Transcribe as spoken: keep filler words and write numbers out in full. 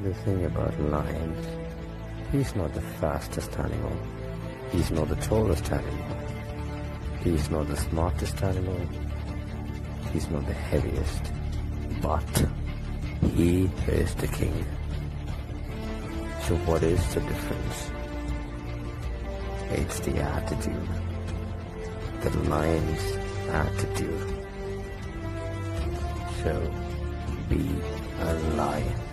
The thing about lions, he's not the fastest animal. He's not the tallest animal. He's not the smartest animal. He's not the heaviest. But he is the king. So what is the difference? It's the attitude. The lion's attitude. So be a lion.